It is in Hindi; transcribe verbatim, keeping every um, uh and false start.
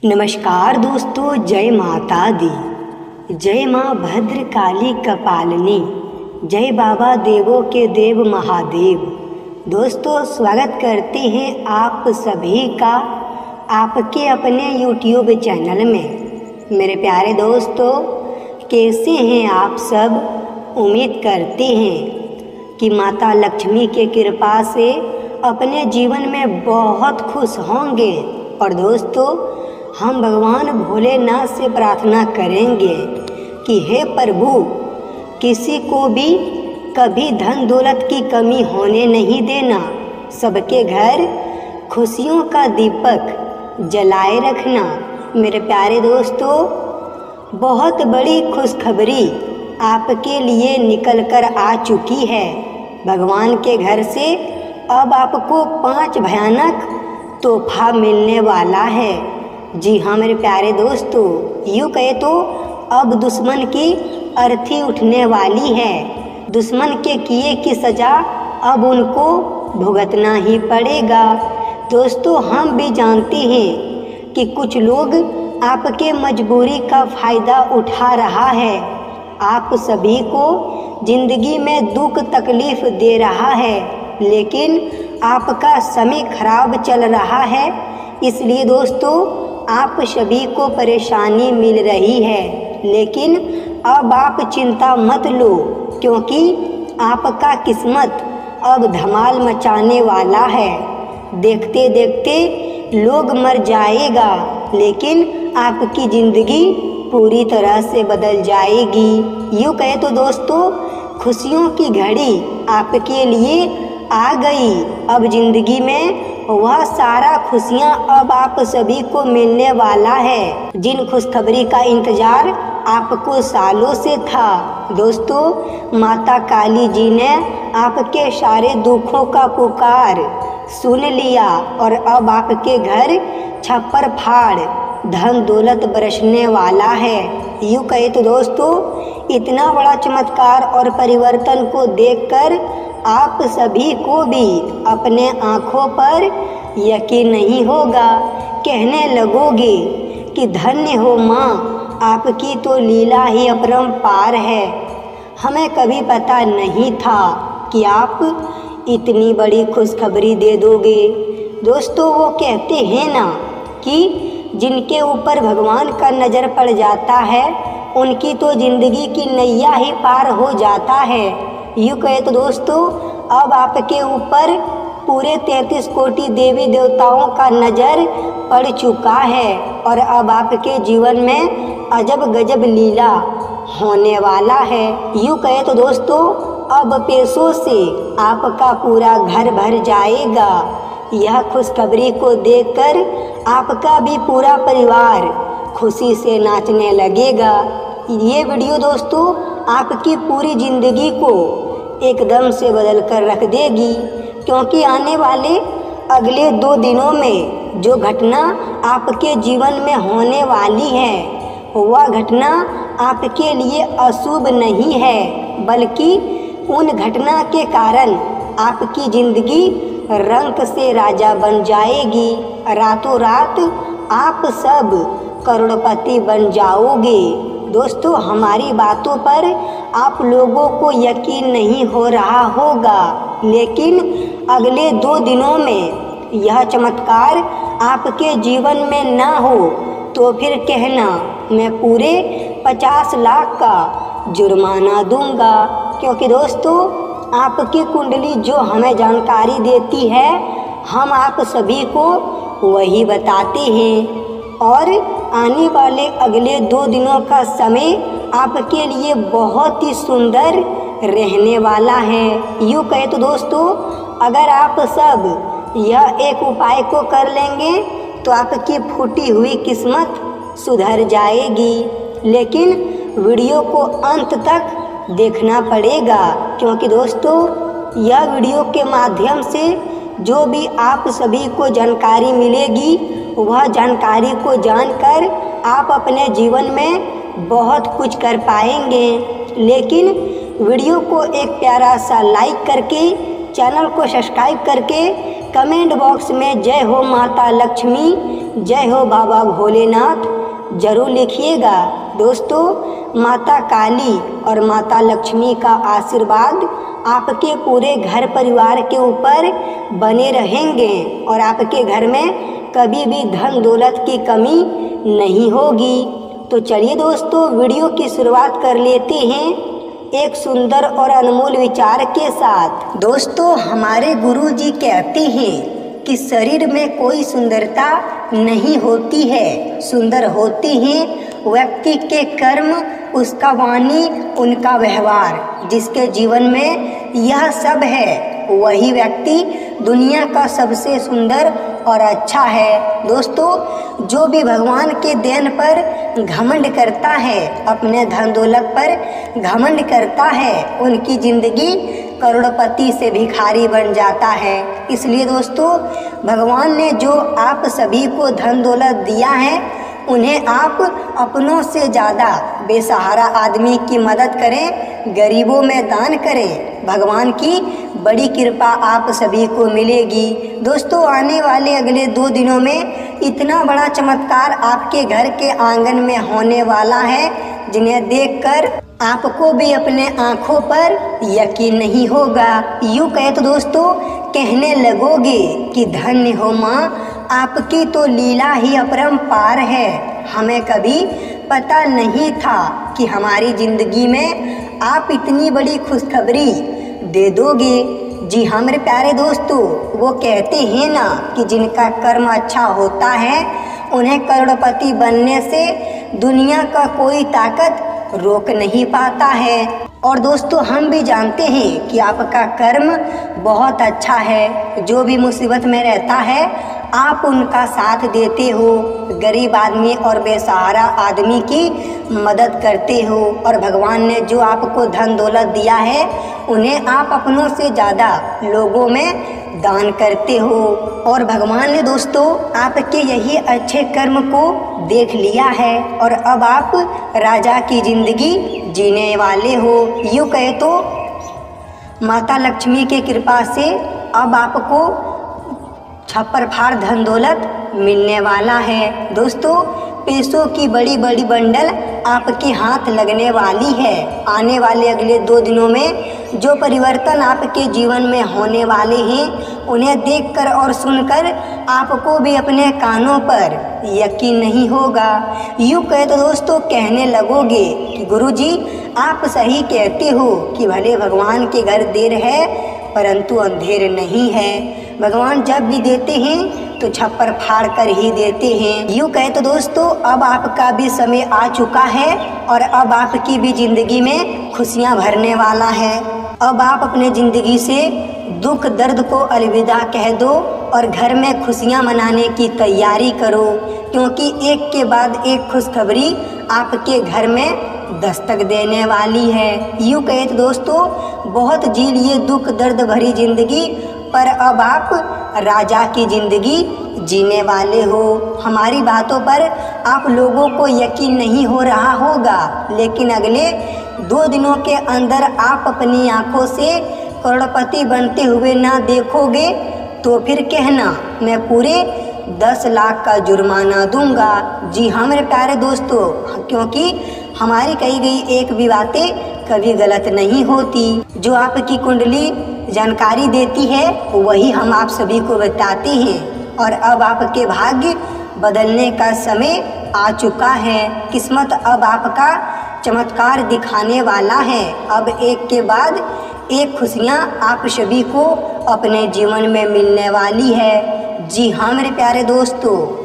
नमस्कार दोस्तों, जय माता दी, जय माँ भद्र काली कपालिनी, जय बाबा देवों के देव महादेव। दोस्तों, स्वागत करते हैं आप सभी का आपके अपने यूट्यूब चैनल में। मेरे प्यारे दोस्तों, कैसे हैं आप सब? उम्मीद करते हैं कि माता लक्ष्मी के कृपा से अपने जीवन में बहुत खुश होंगे। और दोस्तों, हम भगवान भोलेनाथ से प्रार्थना करेंगे कि हे प्रभु, किसी को भी कभी धन दौलत की कमी होने नहीं देना, सबके घर खुशियों का दीपक जलाए रखना। मेरे प्यारे दोस्तों, बहुत बड़ी खुशखबरी आपके लिए निकल कर आ चुकी है। भगवान के घर से अब आपको पांच भयानक तोहफा मिलने वाला है। जी हाँ मेरे प्यारे दोस्तों, यूँ कहे तो अब दुश्मन की अर्थी उठने वाली है। दुश्मन के किए की सज़ा अब उनको भुगतना ही पड़ेगा। दोस्तों, हम भी जानते हैं कि कुछ लोग आपके मजबूरी का फ़ायदा उठा रहा है, आप सभी को ज़िंदगी में दुख तकलीफ़ दे रहा है, लेकिन आपका समय खराब चल रहा है। इसलिए दोस्तों, आप सभी को परेशानी मिल रही है, लेकिन अब आप चिंता मत लो, क्योंकि आपका किस्मत अब धमाल मचाने वाला है। देखते देखते लोग मर जाएगा, लेकिन आपकी ज़िंदगी पूरी तरह से बदल जाएगी। यूँ कहे तो दोस्तों, खुशियों की घड़ी आपके लिए आ गई। अब ज़िंदगी में वह सारा खुशियाँ अब आप सभी को मिलने वाला है, जिन खुशखबरी का इंतज़ार आपको सालों से था। दोस्तों, माता काली जी ने आपके सारे दुखों का पुकार सुन लिया और अब आपके घर छप्पर फाड़ धन दौलत बरसने वाला है। यूँ कहे तो दोस्तों, इतना बड़ा चमत्कार और परिवर्तन को देखकर आप सभी को भी अपने आँखों पर यकीन नहीं होगा। कहने लगोगे कि धन्य हो माँ, आपकी तो लीला ही अपरंपार है। हमें कभी पता नहीं था कि आप इतनी बड़ी खुशखबरी दे दोगे। दोस्तों, वो कहते हैं ना कि जिनके ऊपर भगवान का नज़र पड़ जाता है, उनकी तो ज़िंदगी की नैया ही पार हो जाता है। यूँ कहे तो दोस्तों, अब आपके ऊपर पूरे तैंतीस कोटि देवी देवताओं का नज़र पड़ चुका है और अब आपके जीवन में अजब गजब लीला होने वाला है। यूँ कहे तो दोस्तों, अब पैसों से आपका पूरा घर भर जाएगा। यह खुशखबरी को देखकर आपका भी पूरा परिवार खुशी से नाचने लगेगा। ये वीडियो दोस्तों आपकी पूरी ज़िंदगी को एकदम से बदल कर रख देगी, क्योंकि आने वाले अगले दो दिनों में जो घटना आपके जीवन में होने वाली है, वह घटना आपके लिए अशुभ नहीं है, बल्कि उन घटना के कारण आपकी ज़िंदगी रंक से राजा बन जाएगी। रातों रात आप सब करोड़पति बन जाओगे। दोस्तों, हमारी बातों पर आप लोगों को यकीन नहीं हो रहा होगा, लेकिन अगले दो दिनों में यह चमत्कार आपके जीवन में ना हो तो फिर कहना मैं पूरे पचास लाख का जुर्माना दूंगा। क्योंकि दोस्तों, आपकी कुंडली जो हमें जानकारी देती है, हम आप सभी को वही बताते हैं। और आने वाले अगले दो दिनों का समय आपके लिए बहुत ही सुंदर रहने वाला है। यूँ कहे तो दोस्तों, अगर आप सब यह एक उपाय को कर लेंगे तो आपकी फूटी हुई किस्मत सुधर जाएगी। लेकिन वीडियो को अंत तक देखना पड़ेगा, क्योंकि दोस्तों यह वीडियो के माध्यम से जो भी आप सभी को जानकारी मिलेगी, वह जानकारी को जानकर आप अपने जीवन में बहुत कुछ कर पाएंगे। लेकिन वीडियो को एक प्यारा सा लाइक करके, चैनल को सब्सक्राइब करके कमेंट बॉक्स में जय हो माता लक्ष्मी, जय हो बाबा भोलेनाथ जरूर लिखिएगा। दोस्तों, माता काली और माता लक्ष्मी का आशीर्वाद आपके पूरे घर परिवार के ऊपर बने रहेंगे और आपके घर में कभी भी धन दौलत की कमी नहीं होगी। तो चलिए दोस्तों, वीडियो की शुरुआत कर लेते हैं एक सुंदर और अनमोल विचार के साथ। दोस्तों, हमारे गुरु जी कहते हैं कि शरीर में कोई सुंदरता नहीं होती है, सुंदर होती हैं व्यक्ति के कर्म, उसका वाणी, उनका व्यवहार। जिसके जीवन में यह सब है वही व्यक्ति दुनिया का सबसे सुंदर और अच्छा है। दोस्तों, जो भी भगवान के देन पर घमंड करता है, अपने धन दौलत पर घमंड करता है, उनकी जिंदगी करोड़पति से भिखारी बन जाता है। इसलिए दोस्तों, भगवान ने जो आप सभी को धन दौलत दिया है, उन्हें आप अपनों से ज़्यादा बेसहारा आदमी की मदद करें, गरीबों में दान करें। भगवान की बड़ी कृपा आप सभी को मिलेगी। दोस्तों, आने वाले अगले दो दिनों में इतना बड़ा चमत्कार आपके घर के आंगन में होने वाला है, जिन्हें देखकर आपको भी अपने आँखों पर यकीन नहीं होगा। यूँ कहे तो दोस्तों, कहने लगोगे कि धन्य हो माँ, आपकी तो लीला ही अपरंपार है। हमें कभी पता नहीं था कि हमारी ज़िंदगी में आप इतनी बड़ी खुशखबरी दे दोगे। जी हाँ मेरे प्यारे दोस्तों, वो कहते हैं ना कि जिनका कर्म अच्छा होता है उन्हें करोड़पति बनने से दुनिया का कोई ताकत रोक नहीं पाता है। और दोस्तों, हम भी जानते हैं कि आपका कर्म बहुत अच्छा है। जो भी मुसीबत में रहता है आप उनका साथ देते हो, गरीब आदमी और बेसहारा आदमी की मदद करते हो, और भगवान ने जो आपको धन दौलत दिया है उन्हें आप अपनों से ज़्यादा लोगों में दान करते हो। और भगवान ने दोस्तों आपके यही अच्छे कर्म को देख लिया है और अब आप राजा की ज़िंदगी जीने वाले हो। यूँ कहे तो माता लक्ष्मी की कृपा से अब आपको छप्पर फाड़ धन दौलत मिलने वाला है। दोस्तों, पैसों की बड़ी बड़ी बंडल आपके हाथ लगने वाली है। आने वाले अगले दो दिनों में जो परिवर्तन आपके जीवन में होने वाले हैं, उन्हें देखकर और सुनकर आपको भी अपने कानों पर यकीन नहीं होगा। यूँ कहे तो दोस्तों, कहने लगोगे कि गुरुजी आप सही कहते हो कि भले भगवान के घर देर है परंतु अंधेर नहीं है। भगवान जब भी देते हैं तो छप्पर फाड़ कर ही देते हैं। यूँ कहे तो दोस्तों, अब आपका भी समय आ चुका है और अब आपकी भी ज़िंदगी में खुशियाँ भरने वाला है। अब आप अपने ज़िंदगी से दुख दर्द को अलविदा कह दो और घर में खुशियाँ मनाने की तैयारी करो, क्योंकि एक के बाद एक खुशखबरी आपके घर में दस्तक देने वाली है। यूँ कहे तो दोस्तों, बहुत जी लिए दुख दर्द भरी ज़िंदगी, पर अब आप राजा की ज़िंदगी जीने वाले हो। हमारी बातों पर आप लोगों को यकीन नहीं हो रहा होगा, लेकिन अगले दो दिनों के अंदर आप अपनी आंखों से करोड़पति बनते हुए ना देखोगे तो फिर कहना मैं पूरे दस लाख का जुर्माना दूंगा। जी हाँ मेरे प्यारे दोस्तों, क्योंकि हमारी कही गई एक भी बातें कभी गलत नहीं होती। जो आपकी कुंडली जानकारी देती है वही हम आप सभी को बताते हैं। और अब आपके भाग्य बदलने का समय आ चुका है। किस्मत अब आपका चमत्कार दिखाने वाला है। अब एक के बाद एक खुशियाँ आप सभी को अपने जीवन में मिलने वाली है। जी हाँ मेरे प्यारे दोस्तों,